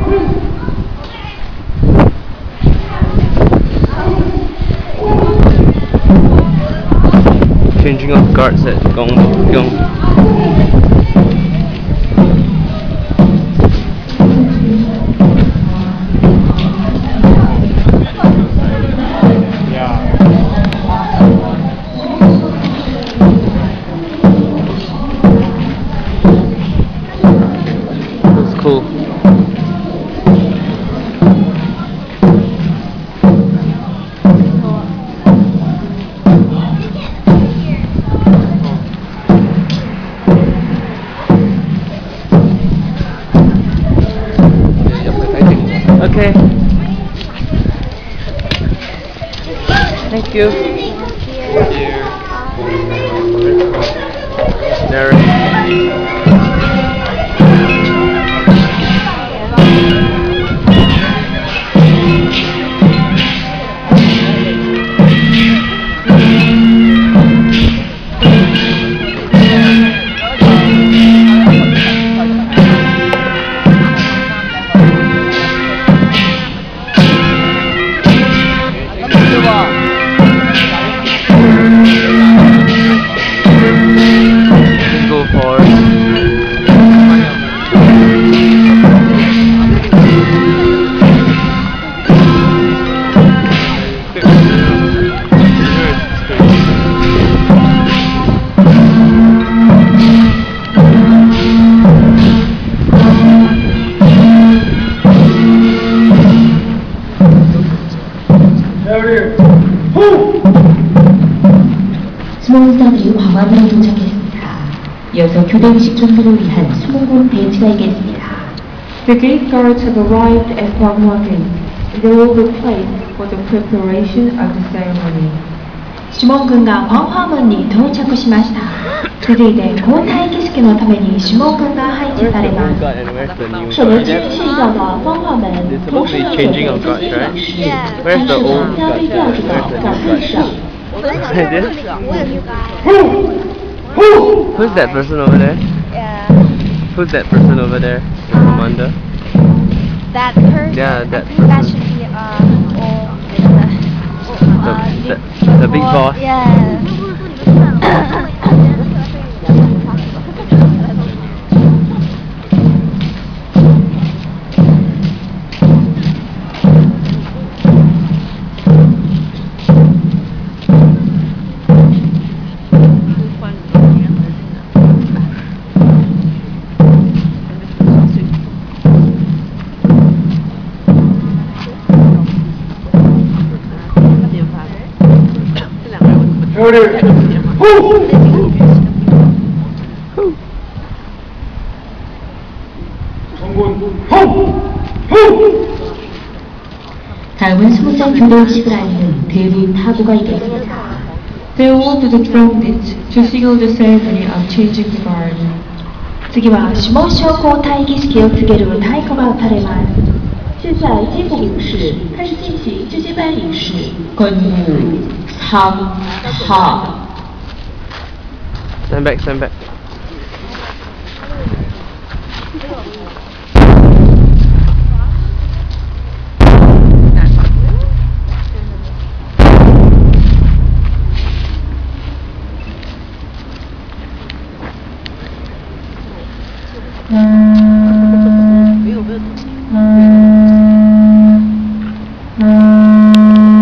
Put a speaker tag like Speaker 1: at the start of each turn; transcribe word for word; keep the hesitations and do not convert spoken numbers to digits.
Speaker 1: Changing of guards at Gyeongbokgung. That's cool. Okay. Thank you. Thank you. There. Go for
Speaker 2: 수목원사들이 광화문에 도착했습니다. 이어서 교대의식 준비를 위한 수목원 배치가 있겠습니다.
Speaker 3: The gate guards have arrived at Gwanghwamun, and they will be placed for the preparation of the ceremony.
Speaker 2: シモン軍が광화문に到着しました。続いて交代儀式のためにシモン軍が配置されます。首轮机是一个的광화문，同时呢，准备这些仪式，但是呢，将被调至到广汉市。
Speaker 1: Who's that person over there?
Speaker 4: Yeah.
Speaker 1: Who's that person over there? The commander?
Speaker 4: That person?
Speaker 1: Yeah, that
Speaker 4: I think that
Speaker 1: person.
Speaker 4: should be, uh, oh,
Speaker 1: The,
Speaker 4: uh,
Speaker 1: the, the big boss.
Speaker 4: Yeah.
Speaker 2: 다음은 수목장 교대의식을 알리는 대부 타구가 있겠습니다.
Speaker 3: They will do the drum beat to signal the ceremony of changing the guard.
Speaker 2: 次はシモン将交代儀式を告げる太鼓が打たれます。现在接步仪式开始进行这接班仪式。건우 삼 하
Speaker 1: Stand back, stand back.
Speaker 2: 음.